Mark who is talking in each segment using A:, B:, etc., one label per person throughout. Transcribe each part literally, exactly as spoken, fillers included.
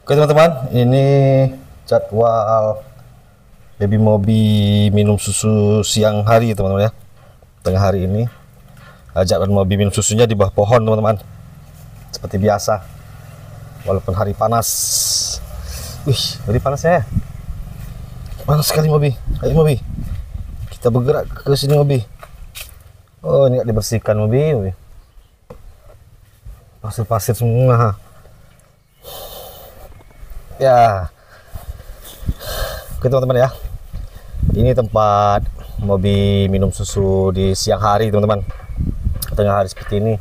A: Oke teman-teman, ini jadwal baby Mobi minum susu siang hari teman-teman ya. Tengah hari ini ajak Mobi minum susunya di bawah pohon teman-teman. Seperti biasa, walaupun hari panas. Wih, hari panas ya. Panas sekali Mobi. Ayo Mobi, kita bergerak ke sini Mobi. Oh, ini nggak dibersihkan Mobi. Mobi. Pasir-pasir semua. Ya, oke teman-teman ya, ini tempat Mobi minum susu di siang hari teman-teman, tengah hari seperti ini.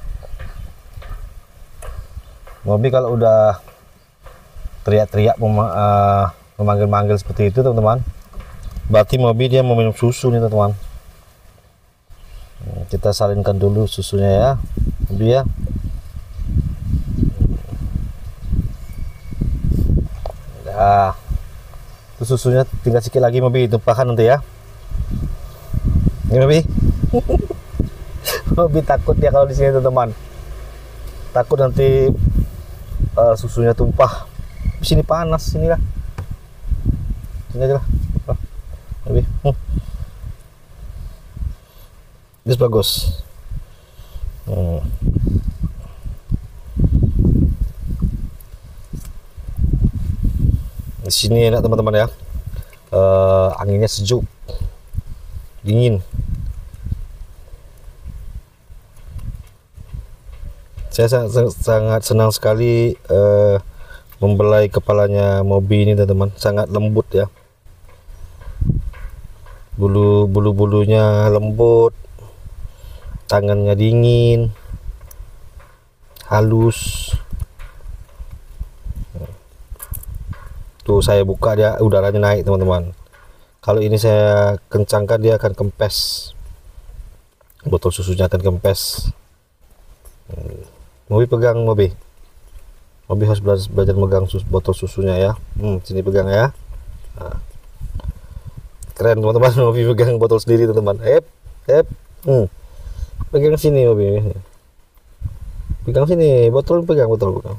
A: Mobi kalau udah teriak-teriak uh, memanggil-manggil seperti itu teman-teman, berarti Mobi dia mau minum susu nih teman-teman. Kita salinkan dulu susunya ya Mobi ya. Nah, itu susunya tinggal sedikit lagi Mobi, tumpahkan nanti ya. Ini Mobi. Mobi takut dia kalau di sini teman-teman. Takut nanti uh, susunya tumpah. Di sini panas, sinilah. Sini aja lah. Oh, Mobi. Hmm. Ini bagus. Hmm. Di sini enak teman-teman ya, uh, anginnya sejuk, dingin. Saya sangat, sangat senang sekali uh, membelai kepalanya Mobi ini teman-teman, sangat lembut ya. Bulu bulu bulunya lembut, tangannya dingin, halus. Tuh saya buka dia udaranya naik teman-teman. Kalau ini saya kencangkan dia akan kempes. Botol susunya akan kempes. Hmm. Mobi pegang Mobi. Mobi harus belajar, belajar megang sus, botol susunya ya. Hmm, sini pegang ya. Nah. Keren teman-teman, Mobi pegang botol sendiri teman-teman. Hep, hep. Hmm. Pegang sini Mobi. Pegang sini, botol pegang botol pegang.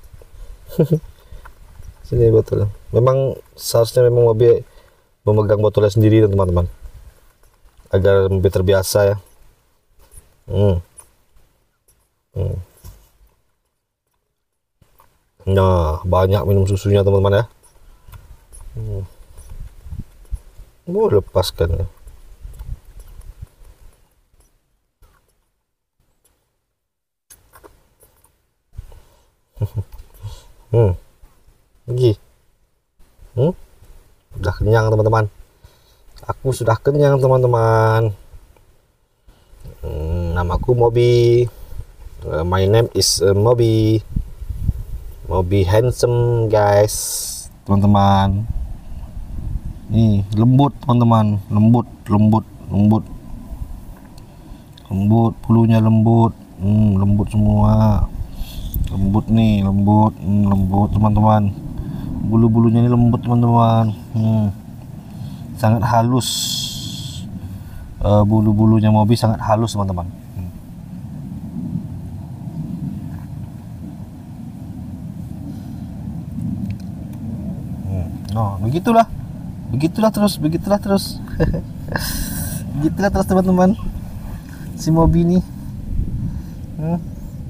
A: Sini botol. Memang seharusnya memang Mobi memegang botolnya sendiri teman-teman, agar lebih terbiasa ya. Hmm. Hmm. Nah, banyak minum susunya teman-teman ya. Hmm. Mau lepaskan ya. Hmm. Lagi. Hmm? Sudah kenyang teman-teman. Aku sudah kenyang teman-teman. Hmm, namaku Mobi. Uh, my name is uh, Mobi. Mobi handsome guys. Teman-teman. Nih lembut teman-teman, lembut, lembut, lembut, lembut, bulunya lembut, hmm, lembut semua, lembut nih, lembut, hmm, lembut teman-teman. Bulu-bulunya ini lembut teman-teman, hmm. Sangat halus. uh, Bulu-bulunya Mobi sangat halus teman-teman. hmm. Hmm. Oh begitulah, begitulah terus, begitulah terus, begitulah terus teman-teman. Si Mobi ini, hmm.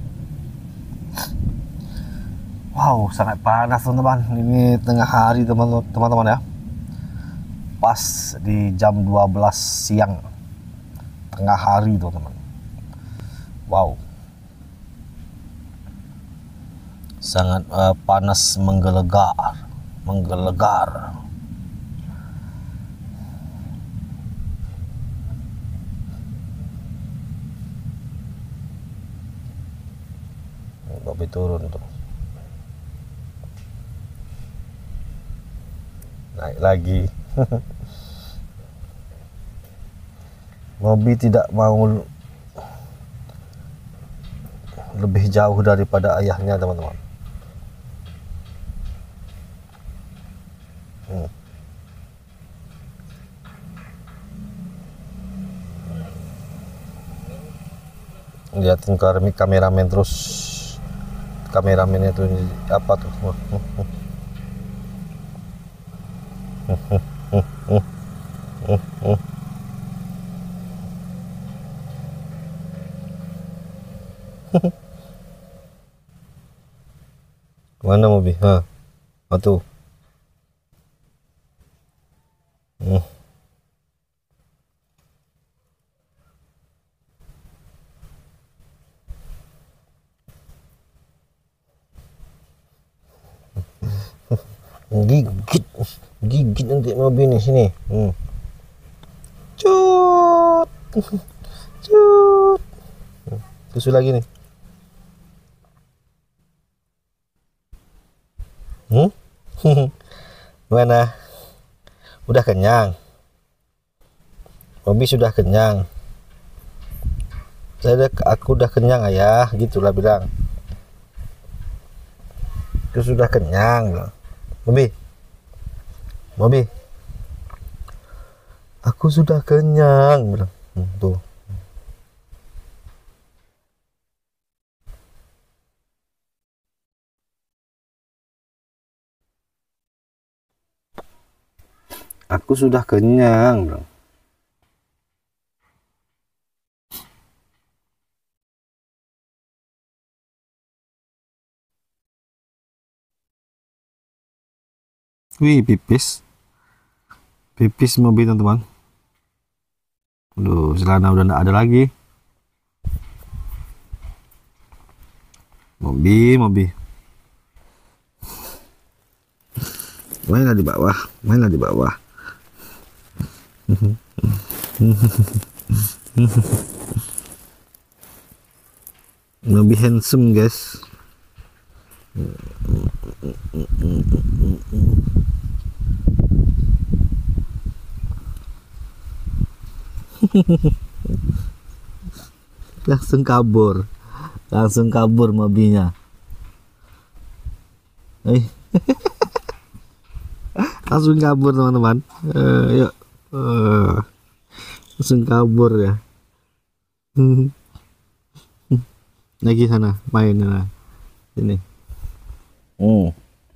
A: Wow, sangat panas teman-teman. Ini tengah hari teman-teman ya. Pas di jam dua belas siang. Tengah hari teman-teman. Wow. Sangat uh, panas menggelegar, menggelegar. Mobi turun tuh. Naik lagi. Mobi tidak mau lebih jauh daripada ayahnya teman-teman. hmm. Lihatin kameramen terus kameramennya tuh apa tuh. Mana mobil? Hah, tuh. Hmm. Gigit, gigit nanti mobil nih sini. Hmm. Cut, cut. Susu lagi nih. Hmm? Mana? Udah kenyang? Bobby sudah kenyang. Saya aku udah kenyang ayah, gitulah bilang. Aku sudah kenyang. Bobby, Bobby, aku sudah kenyang bilang. Hmm, tuh. Aku sudah kenyang bilang. Wih, pipis. Pipis mobil teman-teman. Aduh, celana udah nggak ada lagi. Mobil, mobil. Mainlah di bawah, mainlah di bawah. Lebih handsome guys. Langsung kabur, langsung kabur mobilnya. Eh. Langsung kabur teman-teman. Uh, yuk, uh, langsung kabur ya. Lagi sana main nah. Ini. Hmm.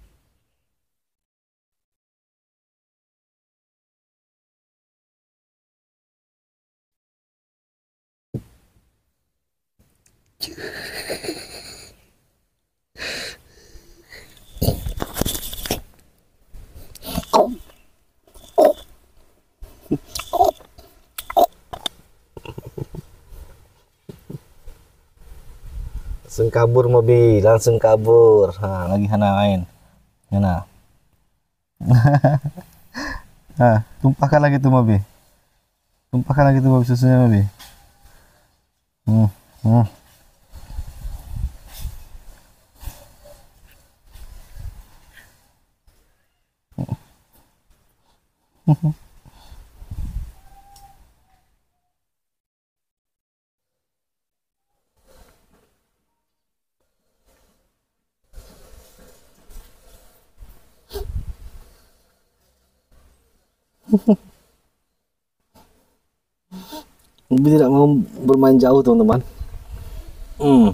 A: Langsung kabur mobil, langsung kabur. Nah, lagi sana main. Mana? Nah, tumpahkan lagi tuh mobil. Tumpahkan lagi tuh mobil susunya mobil. Hmm, hmm. Mobil tidak mau bermain jauh teman-teman. Hmm.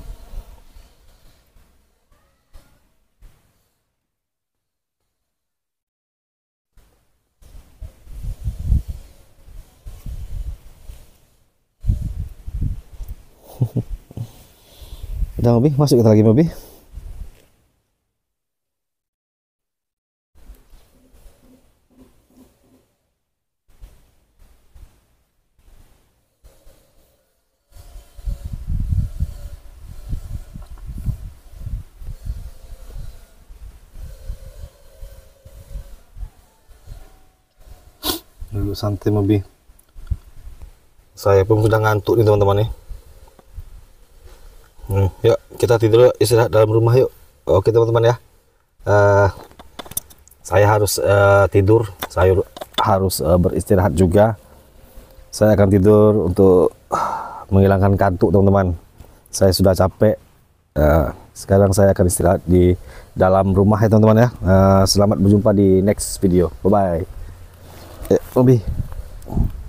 A: Udah mobil, masuk kita lagi mobil. Dulu santai mobil. Saya pun sudah ngantuk nih teman-teman nih. Hmm, yuk kita tidur yuk, istirahat dalam rumah yuk. Oke teman-teman ya. Uh, saya harus uh, tidur. Saya harus uh, beristirahat juga. Saya akan tidur untuk uh, menghilangkan kantuk teman-teman. Saya sudah capek. Uh, sekarang saya akan istirahat di dalam rumah ya teman-teman ya. Uh, selamat berjumpa di next video. Bye bye. Eh, Bobby.